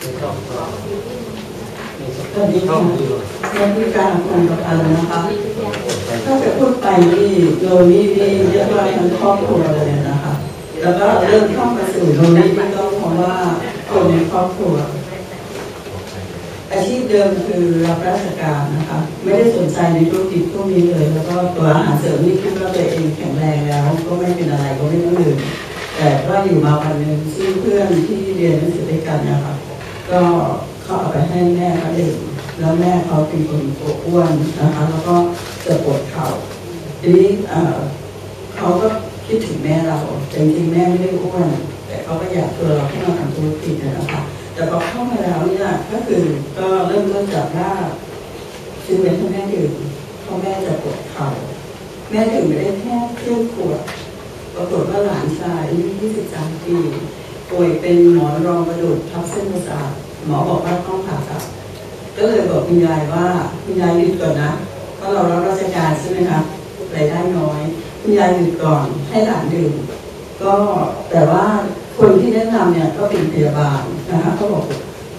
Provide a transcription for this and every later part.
ตอนนี้การที่การคนกับอันนะคะถ้าจะพูดไปนี่โยนี่เรียกว่าทั้งครอบครัวเลยนะคะแล้วก็เริ่มเข้ามาสู่โยนี่ก็เพราะว่าคนในครอบครัวอาชีพเดิมคือรับราชการนะคะไม่ได้สนใจในธุรกิจพวกนี้เลยแล้วก็ตัวอาหารเสริมนี่คิดว่าตัวเองแข็งแรงแล้วก็ไม่เป็นอะไรก็ไม่ต้องดื่มแต่ว่าอยู่มาวันหนึ่งซึ่งเพื่อนที่เรียนหนังสือด้วยกันนะคะก็เขาเอาไปให้แม่เขาดื่มแล้วแม่เขาเป็นคนอ้วนนะคะแล้วก็จะปวดเข่าทีนี้เขาก็คิดถึงแม่เราจริงๆแม่ไม่ได้อ้วนแต่เขาก็อยากชวนเราให้เราทำธุรกิจนะคะแต่พอเข้ามาแล้วเนี่ยก็คือก็เริ่มจากว่าซื้อเป็นให้แม่ดื่มเพราะแม่จะปวดเข่าแม่ดื่มไปได้แค่ครึ่งขวดปรากฏว่าหลานชายอายุ23 ปีป่วยเป็นหมอนรองกระดูกทับเส้นประสาทหมอบอกว่าต้องผ่าตัดก็เลยบอกคุณยายว่าคุณยายหยุดก่อนนะเพราะเรารับราชการใช่ไหมคะรายได้น้อยคุณยายหยุดก่อนให้หลานดื่มก็แต่ว่าคนที่แนะนำเนี่ยก็เป็นพยาบาลนะคะเขาบอก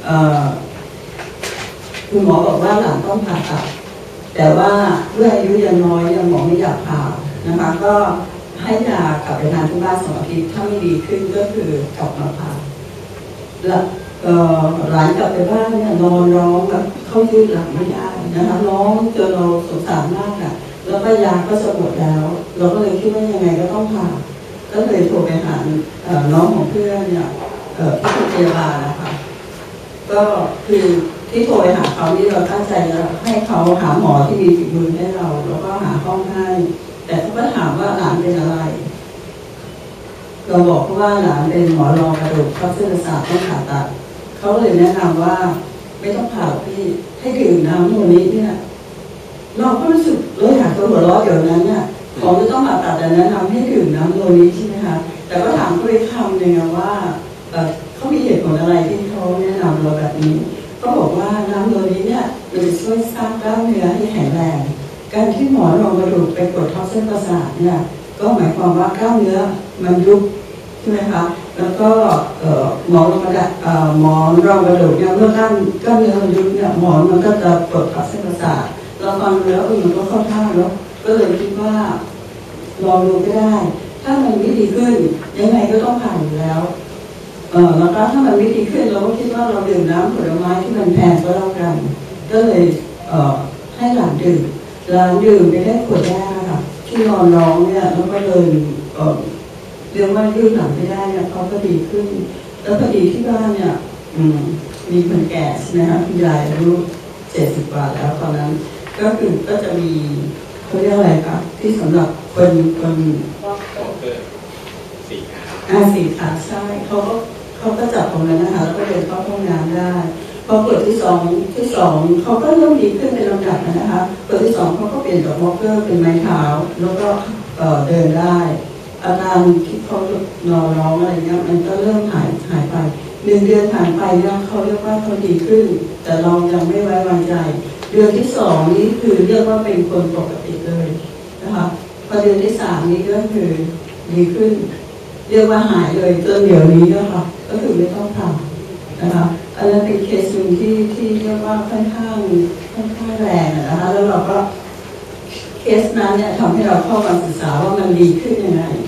คุณหมอบอกว่าหลานต้องผ่าตัดแต่ว่าด้วยอายุยังน้อยยังหมอไม่อยากผ่านะคะก็ให้ยากลับไปทานที่บ้าน2 อาทิตย์ถ้าไม่ดีขึ้นก็คือกลับมาผ่าแล้วหลานกลับไปบ้านเนี่ยนอนร้องแบบเขายืดหลังไม่ได้นะคะร้องจนเราสงสารมากอ่ะแล้วก็ยาก็จะหมดแล้วเราก็เลยคิดว่ายังไงก็ต้องผ่าก็เลยโทรไปหาน้องของเพื่อนเนี่ยที่เป็นพยาบาลนะคะก็คือที่โทรไปหาเขานี่เราตั้งใจจะให้เขาหาหมอที่มีฝีมือให้เราแล้วก็หาห้องให้แต่เขาก็ถามว่าหลานเป็นอะไรเราบอกเขาว่าหลานเป็นหมอรองกระดูกทับเส้นประสาทต้องผ่าตัดเขาเลยแนะนำว่าไม่ต้องผ่าพี่ให้ดื่มน้ำตัวนี้เนี่ยเราก็รู้สึกเลยหาตัวหัวเราะเดี๋ยวนั้นเนี่ยของจะต้องผ่าตัดแต่แนะนำให้ดื่มน้ำตัวนี้ใช่ไหมคะแต่ก็ถามเขาอีกคำหนึ่งว่าเขามีเหตุผลอะไรที่เขาแนะนำเราแบบนี้ก็บอกว่าน้ำตัวนี้เนี่ยมันจะช่วยสร้างกล้ามเนื้อให้แข็งแรงการที่หมอนรองกระดูกไปกดทับเส้นประสาทเนี่ยก็หมายความว่ากล้ามเนื้อมันยุบใช่ไหมคะแล้วก็หมอนรองกระดูกเนี่ยเมื่อกล้ามเนื้อมันยุบเนี่ยหมอนมันก็จะกดทับเส้นประสาทเราฟังแล้วมันก็เข้าท่าแล้วก็เลยคิดว่าลองดูก็ได้ถ้ามันไม่ดีขึ้นยังไงก็ต้องผ่านอยู่แล้วแล้วก็ถ้ามันไม่ดีขึ้นเราก็คิดว่าเราดื่มน้ำผลไม้ที่มันแพงก็แล้วกันก็เลยให้หลานดื่มไปได้ขวดแรกค่ะที่นอนร้องเนี่ยแล้วก็เลยเรียกว่ายืดหลังไม่ได้เนี่ยเขาก็ดีขึ้นแล้วพอดีที่บ้านเนี่ยมีคนแก่ใช่ไหมคะคุณยายอายุ70 กว่าแล้วตอนนั้นก็จะมีเขาเรียกอะไรคะที่สำหรับคน4 ขาใช่เขาก็จับตรงนั้นนะคะแล้วก็เดินเข้าห้องน้ำได้พอเปิดที่สองเขาก็เริ่มดีขึ้นเป็นลำดับนะคะเปิดที่2เขาก็เปลี่ยนจากวอล์กเกอร์เป็นไม้เท้าแล้วก็เดินได้อาการที่เขานอนร้องอะไรเงี้ยมันก็เริ่มหายไป1 เดือนผ่านไปเนี่ยเขาเรียกว่าเขาดีขึ้นแต่เรายังไม่ไว้วางใจเดือนที่2นี้คือเรียกว่าเป็นคนปกติเลยนะคะพอเดือนที่3นี้ก็คือดีขึ้นเรียกว่าหายเลยจนเดี๋ยวนี้นะคะก็คือไม่ต้องทำนะคะอันนั้นเป็นเคสหนึ่งที่เรียกว่าค่อนข้างแรงนะคะแล้วเราก็เคสนั้นเนี่ยทำให้เราเข้ามาศึกษาว่ามันดีขึ้นยังไง